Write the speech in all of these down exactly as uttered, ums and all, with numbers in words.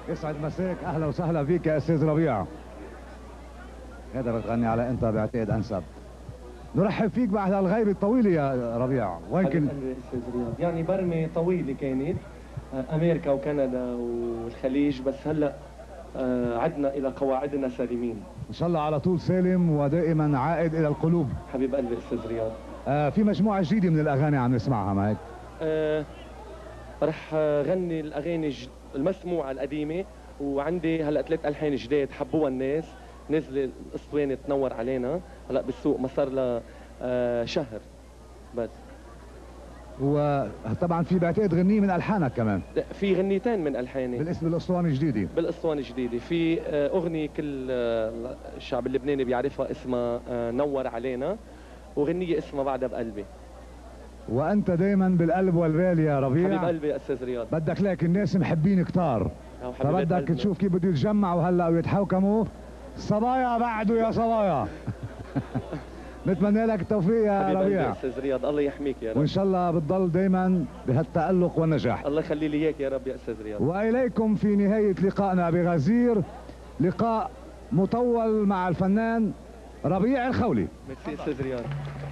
يسعد مساك، اهلا وسهلا فيك يا استاذ ربيع. هذا بتغني على انت بعتقد انسب. نرحب فيك بعد الغيبة الطويلة يا ربيع. وين كنت؟ استاذ رياض، يعني برمة طويلة كانت، امريكا وكندا والخليج، بس هلا عدنا الى قواعدنا سالمين ان شاء الله على طول سالم ودائما عائد الى القلوب. حبيب قلبي استاذ رياض. آه في مجموعة جديدة من الاغاني عم نسمعها معك. آه رح غني الاغاني المسموعة القديمة، وعندي هلا ثلاث الحان جداد حبوها الناس، نزل الاسطوانة تنور علينا هلا بالسوق، ما صار لها آه شهر بس. وطبعا في بعتقد غنية من الحانك كمان. في غنيتين من الحاني بالاسم الاسطوانة الجديدة. بالاسطوانة الجديدة في اغنية كل الشعب اللبناني بيعرفها اسمها نور علينا، وغنية اسمها بعدها بقلبي. وانت دايما بالقلب والبال يا ربيع. حبيب قلبي يا استاذ رياض. بدك لك الناس محبين كتار، فبدك تشوف كيف بده يتجمعوا هلا ويتحوكموا. صبايا بعده يا صبايا. نتمنى لك التوفيق يا حبيب ربيع. يا استاذ رياض، الله يحميك يا رب، وان شاء الله بتضل دائما بهالتألق والنجاح. الله يخلي لي اياك يا رب يا استاذ رياض. واليكم في نهاية لقائنا بغزير لقاء مطول مع الفنان ربيع الخولي. ميرسي استاذ رياض.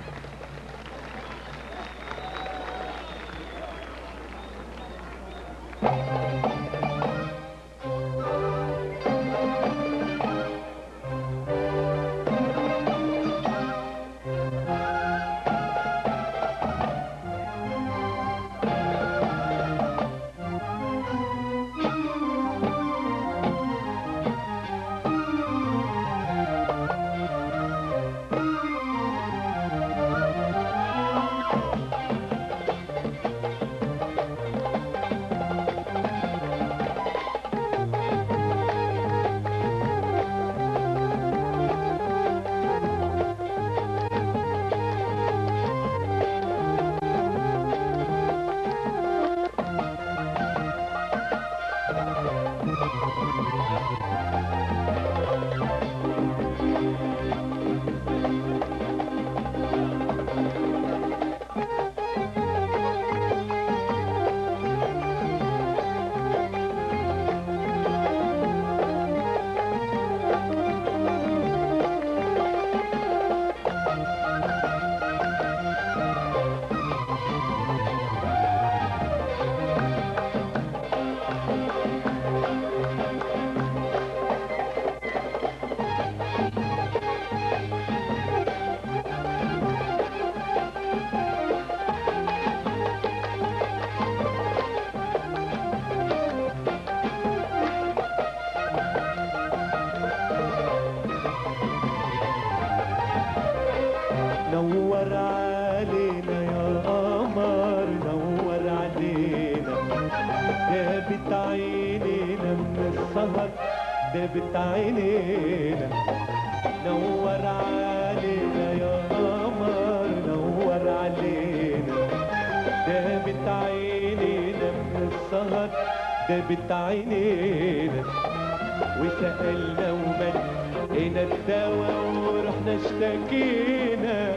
دابت عينينا نور علينا يا قمر، نور علينا دابت عينينا من السهر، دابت عينينا وسألنا وملقينا الدواء ورحنا اشتكينا،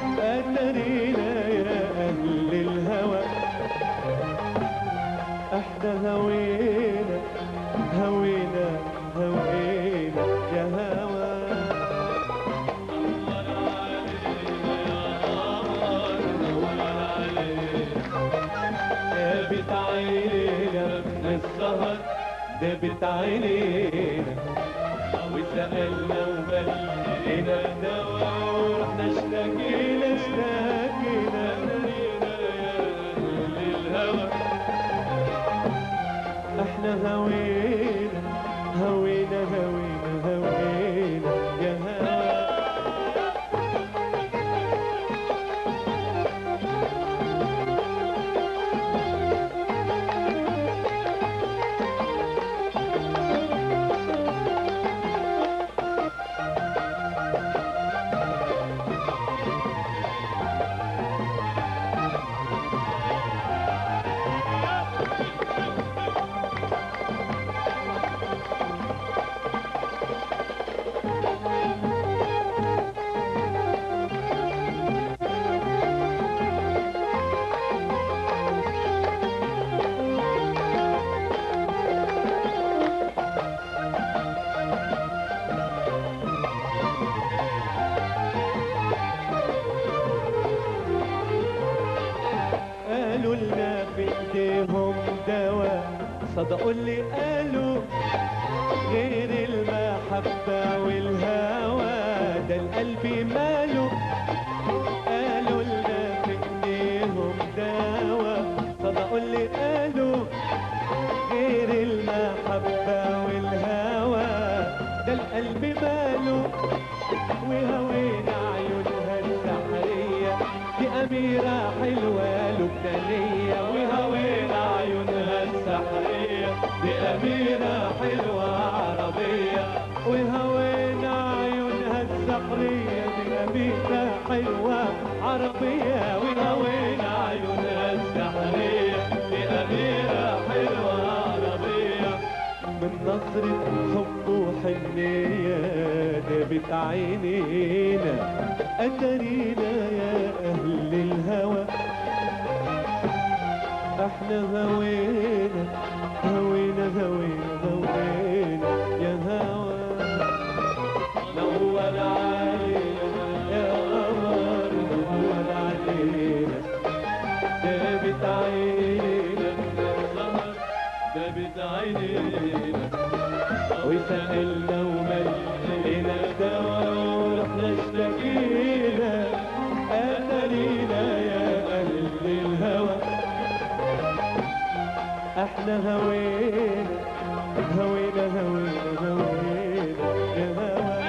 أترينا يا أهل الهوى احنا هوينا هوينا هوينا يا هوى. نور علينا يا قمر، نور علينا دابت عينينا من السهر، دابت عينينا وسألنا وملقينا الدواء ورحنا اشتكينا اشتكينا أترينا يا أهل الهوى احنا هوينا هوينا هوينا هوينا يا هوى. قالوا لنا في ايديهم دواء، صدقوا اللي قالوا غير المحبة والهوى ده القلب ماله. قالوا لنا في ايديهم دواء، صدقوا اللي قالوا غير المحبة والهوى ده القلب ماله. وهوينا عيونها السحرية دي أميرة حلوة لبنانية، وهوينا عيونها السحرية دي أميرة حلوة عربية، وهوينا عيونها السحرية دي أميرة حلوة عربية، وهوينا عيونها السحرية دي أميرة حلوة عربية. من نظرة حب وحنية دابت عينينا، أترينا يا أهل الهوى احنا هوينا هوينا هوينا هوينا يا هوى. نور علينا يا قمر نور علينا، دابت عينينا من السهر دابت عينينا، وسألنا وملينا الدوا ورحنا اشتكينا، أترينا يا أهل الهوى احنا هوينا هوينا هوينا هوينا يا هوى.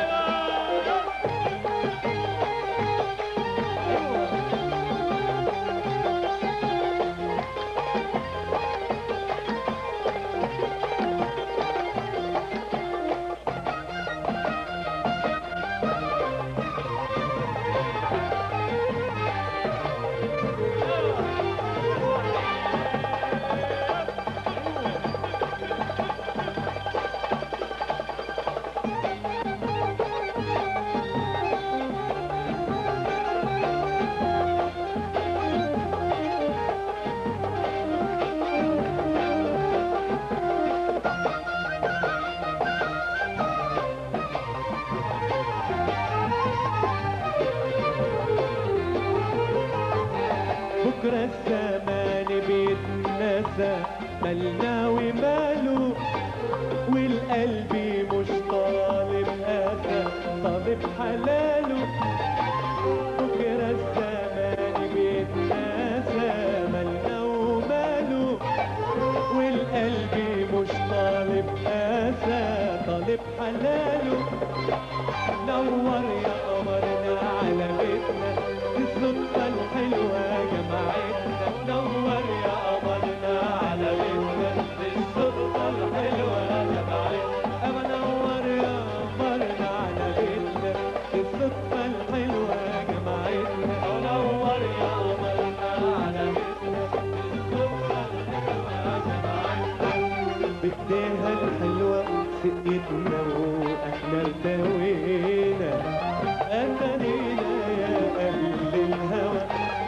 بكرة الزمان بيتنسى مالنا وماله، والقلب مش طالب أسى طالب حلاله. بكرة الزمان بيتنسى مالنا وماله، والقلب مش طالب أسى طالب حلاله. نور يا قمرنا على بيتنا الصدفة الحلوة جمعتنا، نور يا قمرنا على بيتنا الصدفة الحلوة جمعتنا، أما نور يا قمرنا على بيتنا الصدفة الحلوة جمعتنا، نور يا قمرنا على بيتنا الصدفة الحلوة جمعتنا. بديها الحلوة سقيتنا واحنا ارتوينا، أترينا يا أهل الهوى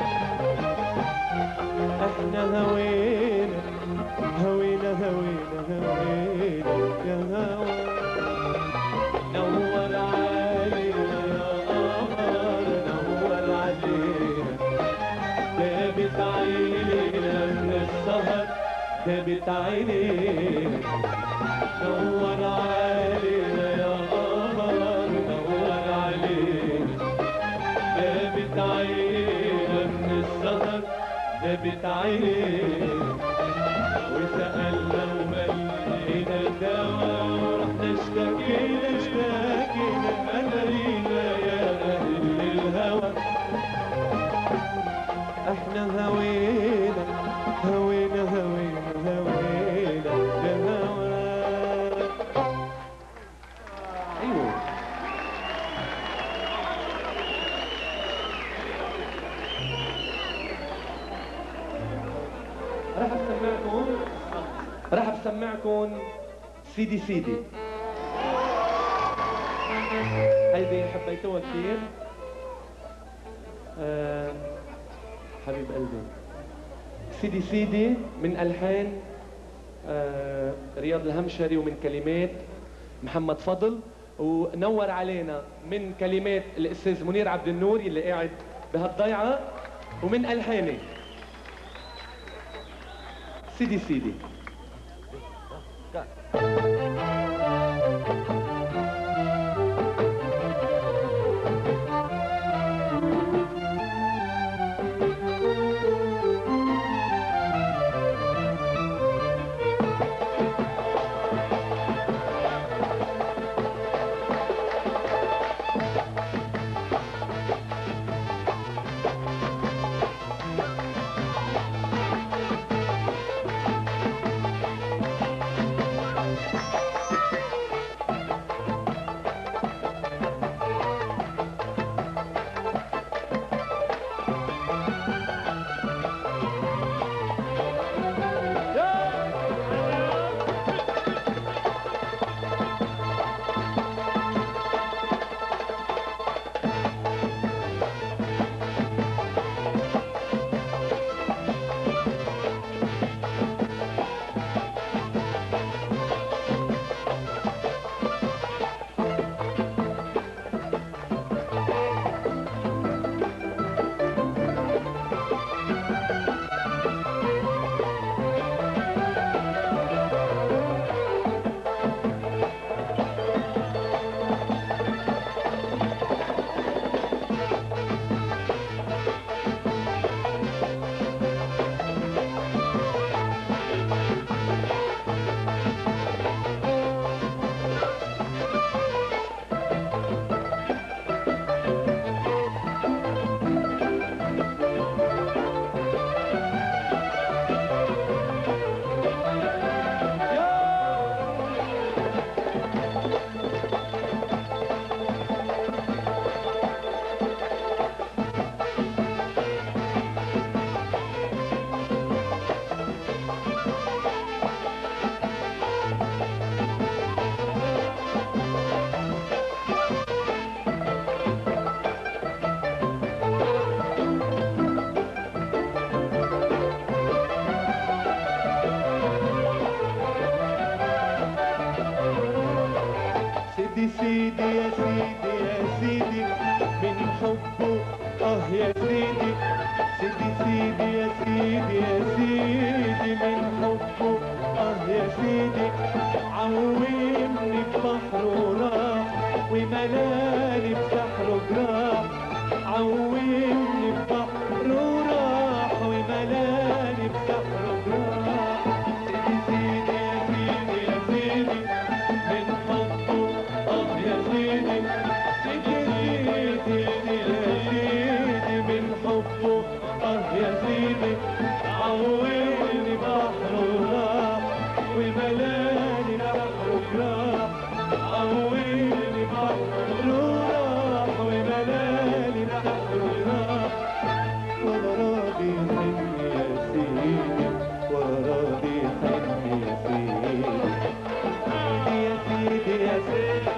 احنا هوينا هوينا هوينا هوينا يا هوى. نور علينا يا قمر نور علينا، دابت عينينا من السهر دابت عينينا. نور علينا يا قمر نور علينا، دابت عينينا من السهر دابت عينينا، وسألنا وملينا الدوا ورحنا اشتكينا اشتكينا، أترينا يا أهل الهوى احنا هوينا هوينا هوينا هوينا يا هوى. ايوه راح اسمعكم راح اسمعكم سيدي سيدي. هيدي حبيتوها كثير. أه حبيب قلبي سيدي سيدي من ألحان أه رياض الهمشري ومن كلمات محمد فضل، ونور علينا من كلمات الأستاذ منير عبد النور اللي قاعد بهالضيعة، ومن ألحاني. سيدي سيدي. سيدي يا سيدي يا سيدي من حبه اه يا سيدي سيدي سيدي يا سيدي يا سيدي من حبه اه يا سيدي عومني ببحر وراح وملاني بسحر وجراح عومني ببحر وراح وملاني بسحر وجراح سيدي سيدي يا سيدي يا سيدي من حبه اه يا سيدي سيدي سيدي يا سيدي من حبه اه يا سيدي عومني بحر وراح وملاني بحر وجراح عومني بحر وراح وملاني بحر وجراح ولا راضي حني يا سيدي ولا راضي حني يا سيدي يا سيدي يا سيدي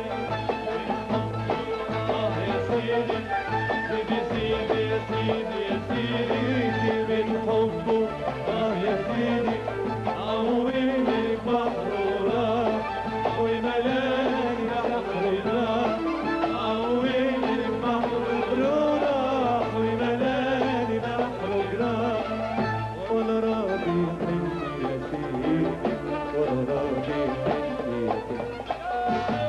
اه يا سيدي سيدي سيدي يا سيدي يا سيدي من حبه اه يا سيدي عومني بحر وراح وملاني بحر وراح عومني بحر وراح وملاني بحر وراح ولا راضي حني يا سيدي ولا راضي حني يا سيدي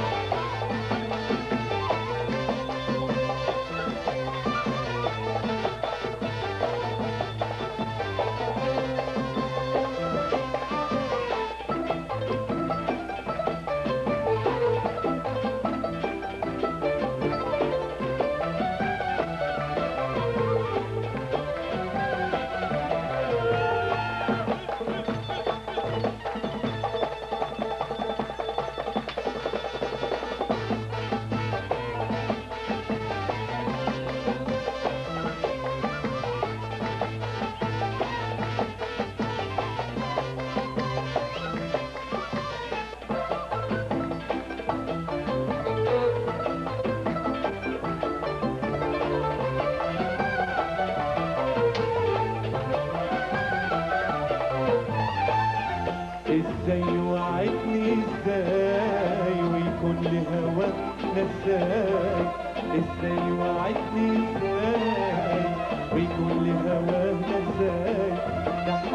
ازاي وعدني ازاي ويكون لهواك نساي ازاي وعدني ازاي ويكون لهواك نساي ده حكاية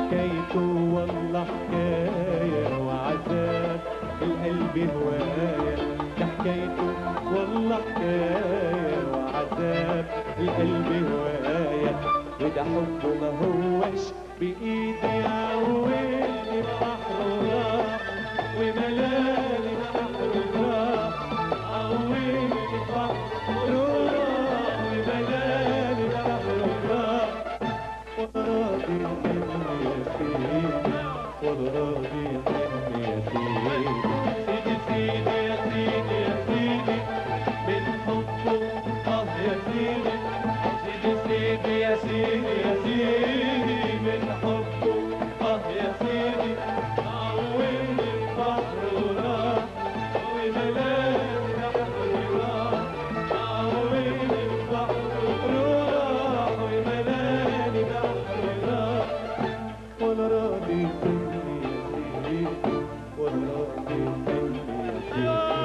حكايته والله حكاية وعذاب القلب هواية، ده حكايته والله حكاية وعذاب القلب هواية، وده حبه ما هوش بإيدي عودني بحر راح وملاني بحر راح، عودني بحر راح وملاني بحر راح، وانا راضي عني يا سيدي وانا راضي عني يا سيدي، سيدي سيدي يا سيدي يا سيدي من حبه اه يا سيدي، سيدي سيدي يا سيدي يا سيدي من حبه اه يا سيدي، عودني البحر وراح وملاني بحر راح، عودني البحر وراح وملاني بحر راح، وانا راضي عني يا سيدي وانا راضي عني يا سيدي.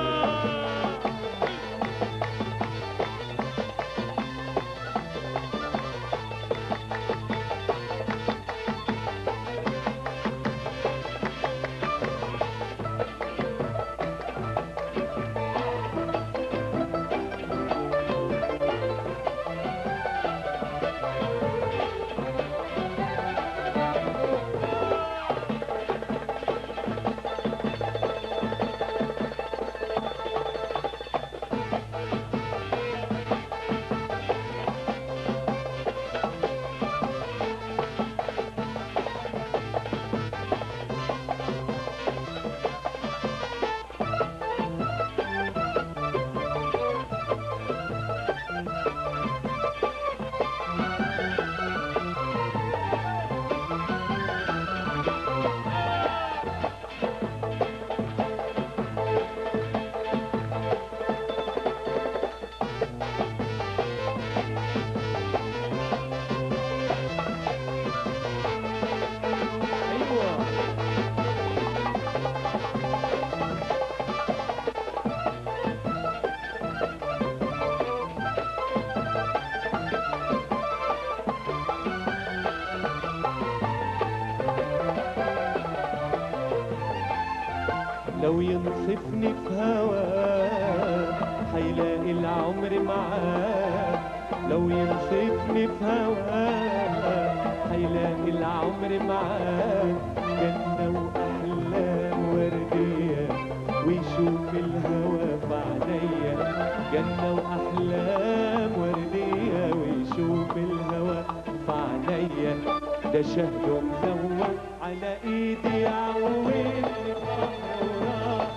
لو ينصفني في هواه هيلاقي العمر معاه، لو ينصفني في هواه هيلاقي العمر معاه، جنة وأحلام وردية ويشوف الهوى في عينيا، جنة وأحلام وردية ويشوف الهوى في عينيا، ده شهد مزوق على ايدي عودني بحر راح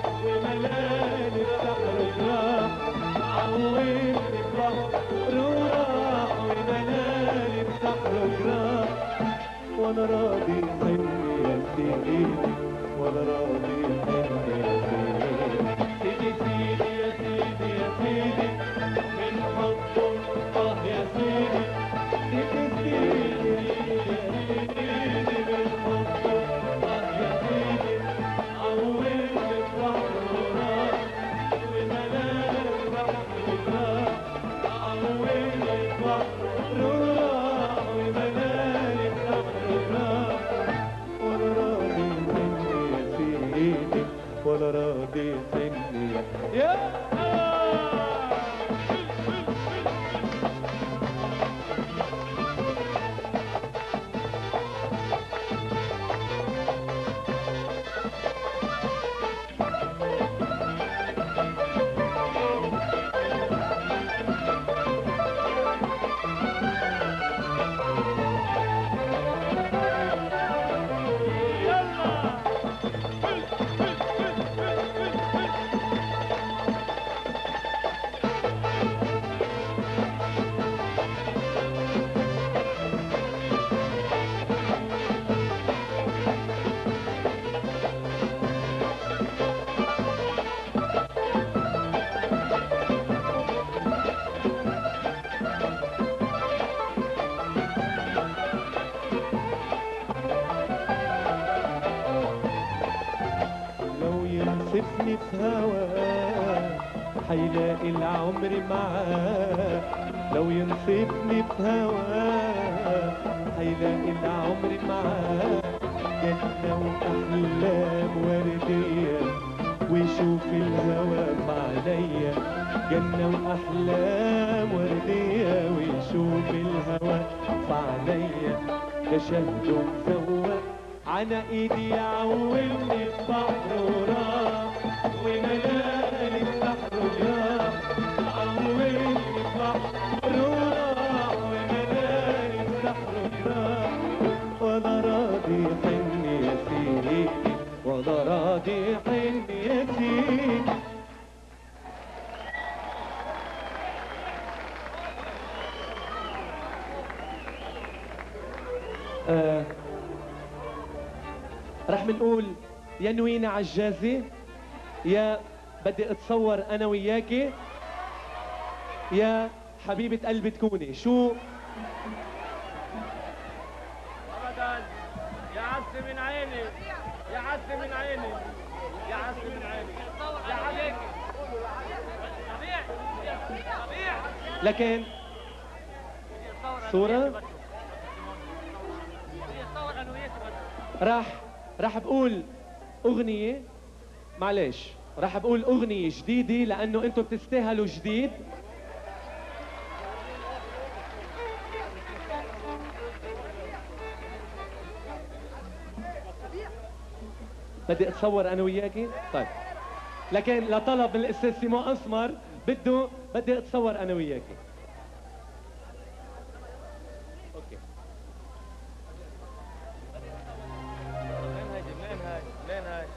وملاني بحر راح، عودني بحر راح وملاني بحر راح، وانا راضي عني يا سيدي وانا راضي عني يا سيدي، سيدي سيدي يا سيدي يا سيدي من حبه اه يا سيدي، سيدي سيدي يا سيدي من حبه اه يا سيدي، عودني بحر راح وملاني بحر راح، عودني بحر راح وملاني بحر راح، وانا راضي عني يا سيدي وانا راضي عني يا ينصفني في هواه هيلاقي العمر معاه، لو ينصفني في هواه هيلاقي العمر معاه، أحلام وردية ويشوف الهوى فعليا كشهد مزوق على إيدي يعومني البحر وراح وملاني البحر وراح عومني البحر وراح وملاني البحر وراح وأنا راضي حن يا سيدي وأنا راضي حن يا سيدي. آه رح منقول يا نوينا عجازي، يا بدي اتصور انا وياكي، يا حبيبة قلبي تكوني. شو ابدا يا عسي من عيني، يا عسي من عيني، يا عسي من عيني، يا عليك ربيع ربيع. لكن صورة راح راح بقول اغنية، معلش راح بقول اغنية جديدة لانه انتم بتستاهلوا جديد. بدي اتصور انا وياكي. طيب لكن لطلب من الاستاذ سيمون اسمر بده بدي اتصور انا وياكي. اوكي منين هيدي منين هاي منين هاي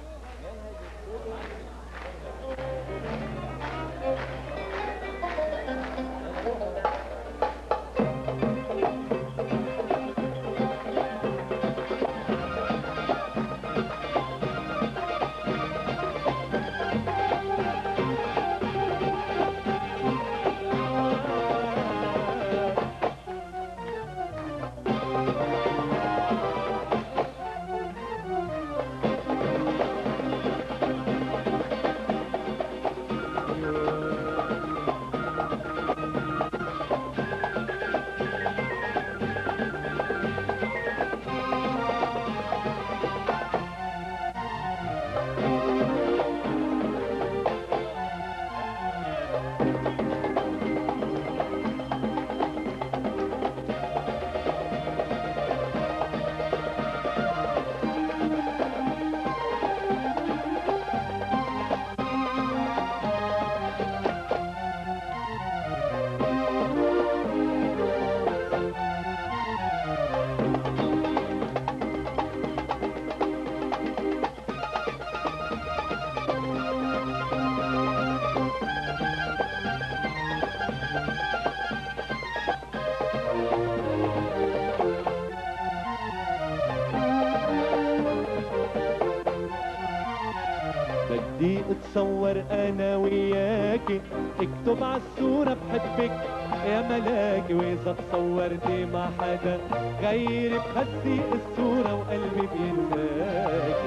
بدي اتصور انا وياكي اكتب عالصورة بحبك يا ملاكي، واذا تصورتي مع حدا غيري بخسي الصورة وقلبي بينساكي.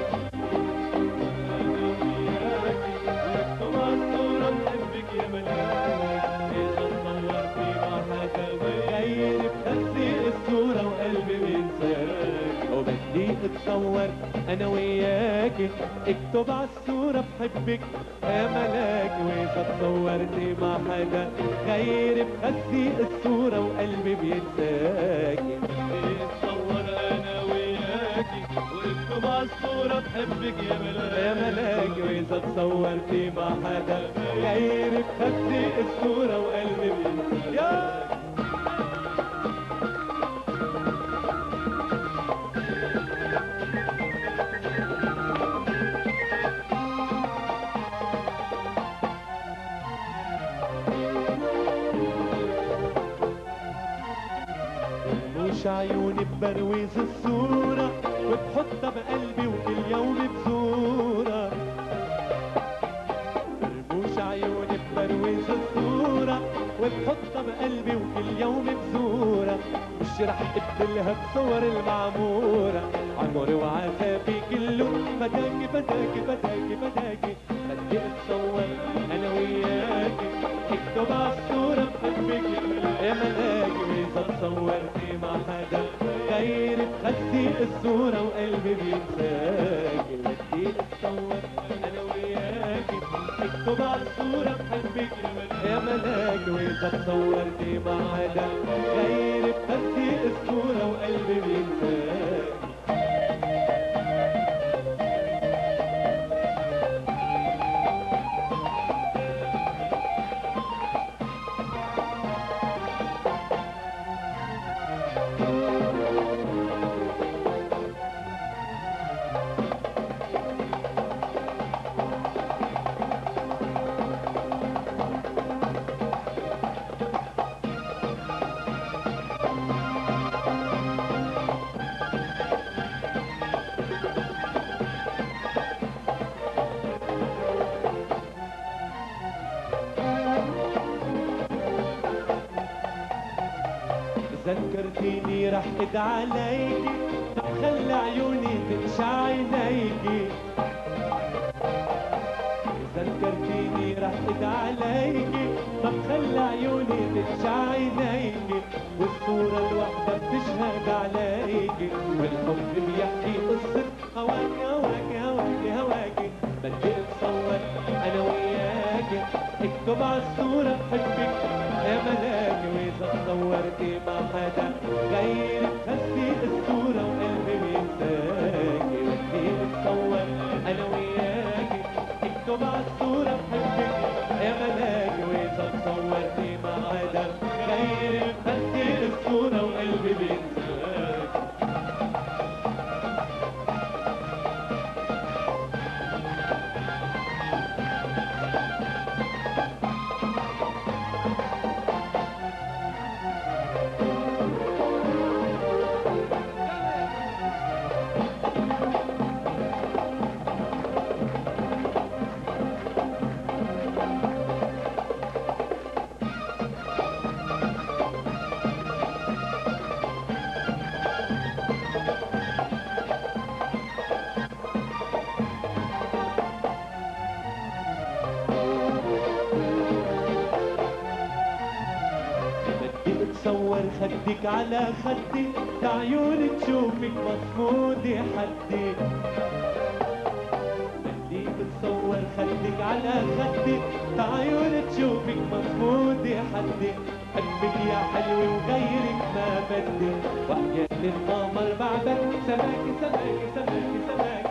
اكتب عالصورة بحبك يا ملاكي، اذا تصورتي مع حدا غيري بخسي الصورة وقلبي بينساكي. وبدي اتصور انا وياكي اكتب عالصورة بحبك يا ملاكي، واذا تصورتي مع حدا غيري بخسي الصورة وقلبي بينساكي. اتصور انا وياكي واكتب عالصورة بحبك يا ملاكي يا ملاكي، واذا تصورتي مع حدا غيري بخسي الصورة وقلبي بينساكي. مش عيوني ببروز الصورة وبحطها بقلبي وكل يوم بزورة. مش عيوني ببروز الصورة وبحطها بقلبي وكل يوم بزورة. مش رح ابدلها بصور المعمورة، عمري وعذابي كله فداكي فداكي فداكي فداكي. بدي اتصور انا وياكي اكتب عالصورة بحبك يا ملاكي، واذا تصورتي مع حدا غير بخسي الصورة وقلبي بينساكي. بدي اتصور انا وياكي اكتب عالصورة بحبك يا ملاك، واذا تصورتي ما عدا غير بخسي الصورة وقلبي بينساكي. ذكرتيني رح اد عليكي، طب خلي عيوني تنشع عينيكي. ذكرتيني رح اد عليكي، طب خلي عيوني تنشع عينيكي. والصورة الوحدة بتشهد عليكي، والحب بيحكي قصة هواكي هواكي هواكي هواكي. بدي اتصور انا وياكي اكتب عالصورة بحبك يا ملاكي، واذا تصورتي مع حدا غير بخسي الصورة وقلبي بينساكي. بدي اتصور انا وياكي اكتب عالصورة بحبك يا ملاكي، واذا تصورتي مع حدا غير بخسي الصورة وقلبي بينساكي. تصور خدك على خدي، تعيوني تشوفك مصمودة حدي. بدي بتصور خدك على خدي، تعيوني تشوفك مصمودة حدي. حبك يا حلوة وغيرك ما بدي، وحياة القمر بعدك سماكي سماكي سماكي سماكي.